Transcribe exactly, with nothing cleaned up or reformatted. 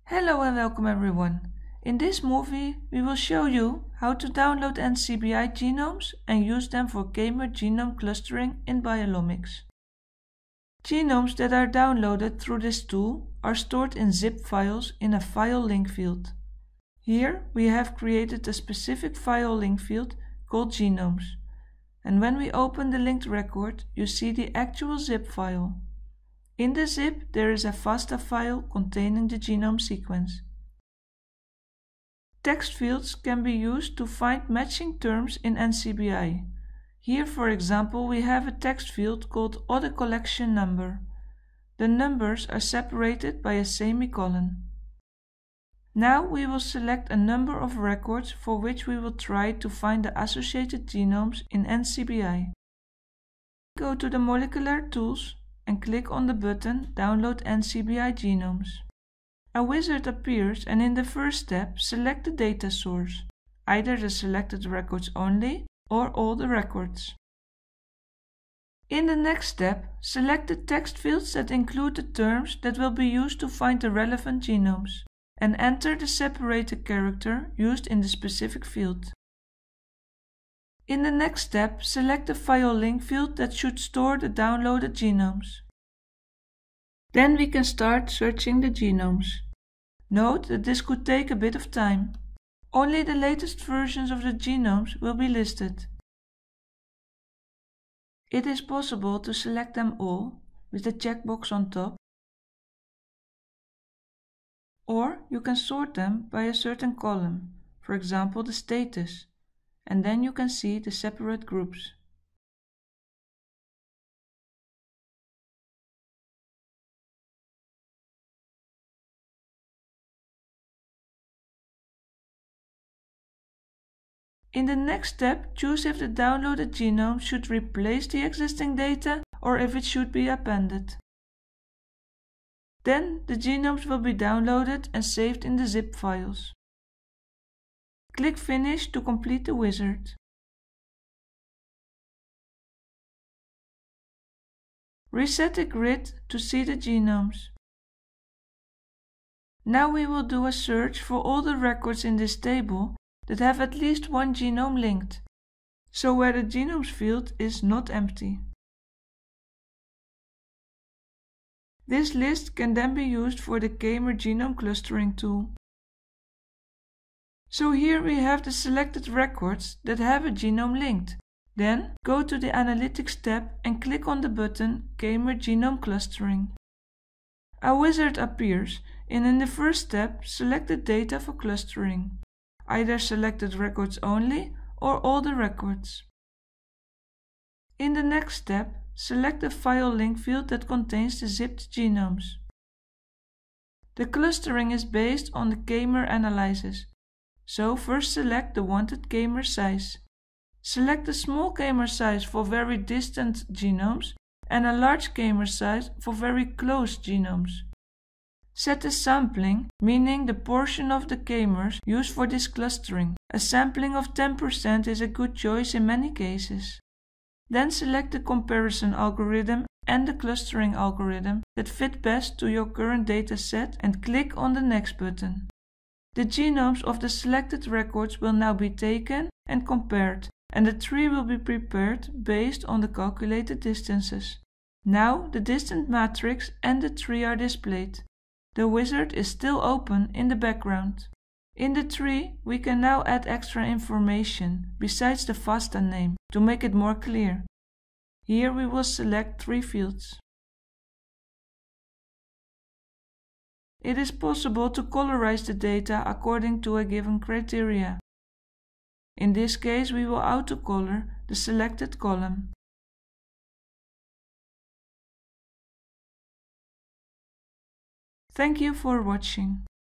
Hello and welcome everyone. In this movie we will show you how to download N C B I genomes and use them for k-mer genome clustering in biolomics. Genomes that are downloaded through this tool are stored in zip files in a file link field. Here we have created a specific file link field called genomes, and when we open the linked record you see the actual zip file. In the zip there is a FASTA file containing the genome sequence. Text fields can be used to find matching terms in N C B I. Here, for example, we have a text field called Auto Collection Number. The numbers are separated by a semicolon. Now we will select a number of records for which we will try to find the associated genomes in N C B I. Go to the Molecular Tools and click on the button Download N C B I Genomes. A wizard appears and in the first step select the data source, either the selected records only or all the records. In the next step, select the text fields that include the terms that will be used to find the relevant genomes and enter the separated character used in the specific field. In the next step, select the file link field that should store the downloaded genomes. Then we can start searching the genomes. Note that this could take a bit of time. Only the latest versions of the genomes will be listed. It is possible to select them all with the checkbox on top, or you can sort them by a certain column, for example the status, and then you can see the separate groups. In the next step, choose if the downloaded genome should replace the existing data or if it should be appended. Then the genomes will be downloaded and saved in the zip files. Click Finish to complete the wizard. Reset the grid to see the genomes. Now we will do a search for all the records in this table that have at least one genome linked, so where the genomes field is not empty. This list can then be used for the k-mer genome clustering tool. So here we have the selected records that have a genome linked. Then go to the Analytics tab and click on the button k-mer genome clustering. A wizard appears and in the first step select the data for clustering, either selected records only or all the records. In the next step, select the file link field that contains the zipped genomes. The clustering is based on the k-mer analysis, so first select the wanted k-mer size. Select a small k-mer size for very distant genomes and a large k-mer size for very close genomes. Set the sampling, meaning the portion of the k-mers used for this clustering. A sampling of ten percent is a good choice in many cases. Then select the comparison algorithm and the clustering algorithm that fit best to your current data set and click on the Next button. The genomes of the selected records will now be taken and compared, and the tree will be prepared based on the calculated distances. Now the distance matrix and the tree are displayed. The wizard is still open in the background. In the tree, we can now add extra information besides the FASTA name to make it more clear. Here we will select three fields. It is possible to colorize the data according to a given criteria. In this case, we will auto-color the selected column. Thank you for watching.